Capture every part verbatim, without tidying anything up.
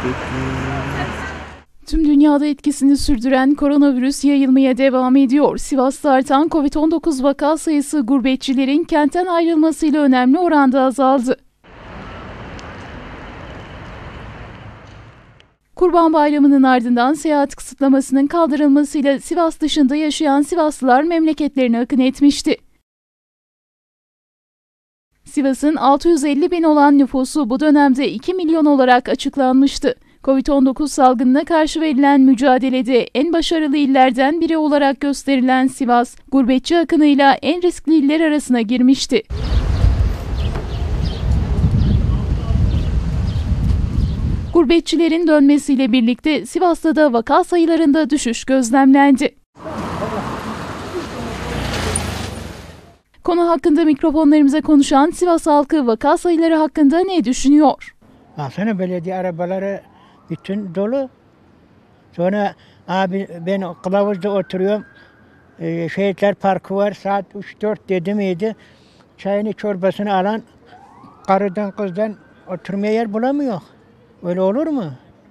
Tüm dünyada etkisini sürdüren koronavirüs yayılmaya devam ediyor. Sivas'ta artan kovid on dokuz vaka sayısı gurbetçilerin kentten ayrılmasıyla önemli oranda azaldı. Kurban Bayramı'nın ardından seyahat kısıtlamasının kaldırılmasıyla Sivas dışında yaşayan Sivaslılar memleketlerine akın etmişti. Sivas'ın altı yüz elli bin olan nüfusu bu dönemde iki milyon olarak açıklanmıştı. kovid on dokuz salgınına karşı verilen mücadelede en başarılı illerden biri olarak gösterilen Sivas, gurbetçi akınıyla en riskli iller arasına girmişti. Gurbetçilerin dönmesiyle birlikte Sivas'ta da vaka sayılarında düşüş gözlemlendi. Konu hakkında mikrofonlarımıza konuşan Sivas halkı vaka sayıları hakkında ne düşünüyor? Aslında belediye arabaları bütün dolu. Sonra abi ben Kılavuz'da oturuyorum. Ee, Şehitler Parkı var. Saat üç dört dedi miydi? Çayını çorbasını alan karıdan kızdan oturmaya yer bulamıyor. Öyle olur mu?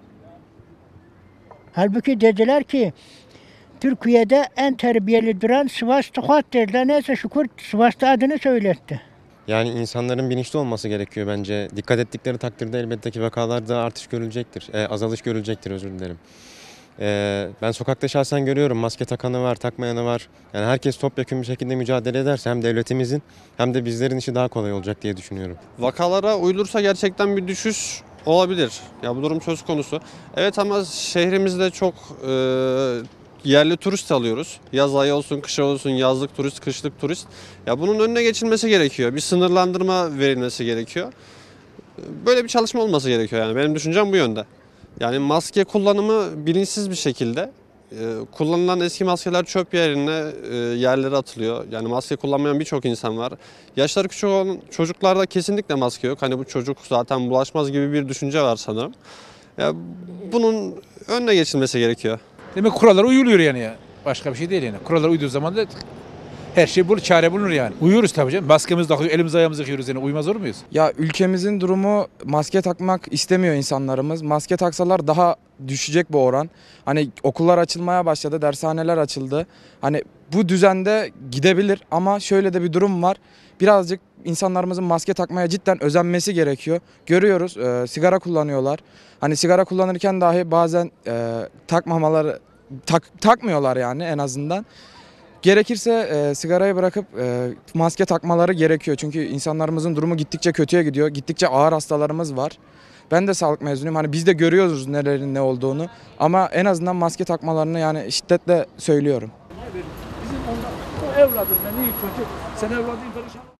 Halbuki dediler ki Türkiye'de en terbiyeli duran Sivas Tokat dediler. Neyse şükür Sivas'ta adını söyletti. Yani insanların bilinçli olması gerekiyor bence. Dikkat ettikleri takdirde elbette ki vakalarda artış görülecektir. E, azalış görülecektir, özür dilerim. E, ben sokakta şahsen görüyorum. Maske takanı var, takmayanı var. Yani herkes topyekun bir şekilde mücadele ederse hem devletimizin hem de bizlerin işi daha kolay olacak diye düşünüyorum. Vakalara uyulursa gerçekten bir düşüş olabilir. Ya bu durum söz konusu. Evet ama şehrimizde çok e, yerli turist alıyoruz. Yaz ayı olsun, kış olsun, yazlık turist, kışlık turist. Ya bunun önüne geçilmesi gerekiyor. Bir sınırlandırma verilmesi gerekiyor. Böyle bir çalışma olması gerekiyor yani. Benim düşüncem bu yönde. Yani maske kullanımı bilinçsiz bir şekilde. Ee, kullanılan eski maskeler çöp yerine e, yerlere atılıyor. Yani maske kullanmayan birçok insan var. Yaşları küçük olan çocuklarda kesinlikle maske yok. Hani bu çocuk zaten bulaşmaz gibi bir düşünce var sanırım. Ya bunun önüne geçilmesi gerekiyor. Demek kurallara uyuluyor yani ya. Başka bir şey değil yani. Kurallara uyduğu zaman da her şey bulur, çare bulunur yani. Uyuyoruz tabii canım. Maskemizi takıyoruz, elimizi ayağımızı yıkıyoruz yani. Uymaz olur muyuz? Ya ülkemizin durumu, maske takmak istemiyor insanlarımız. Maske taksalar daha düşecek bu oran. Hani okullar açılmaya başladı, dershaneler açıldı. Hani bu düzende gidebilir ama şöyle de bir durum var. Birazcık insanlarımızın maske takmaya cidden özenmesi gerekiyor. Görüyoruz, e, sigara kullanıyorlar. Hani sigara kullanırken dahi bazen e, takmamaları, tak, takmıyorlar yani en azından. Gerekirse e, sigarayı bırakıp e, maske takmaları gerekiyor. Çünkü insanlarımızın durumu gittikçe kötüye gidiyor. Gittikçe ağır hastalarımız var. Ben de sağlık mezunuyum. Hani biz de görüyoruz nelerin ne olduğunu. Ama en azından maske takmalarını yani şiddetle söylüyorum. Bizim onda o evladım ben iyi kötü. Sen evladın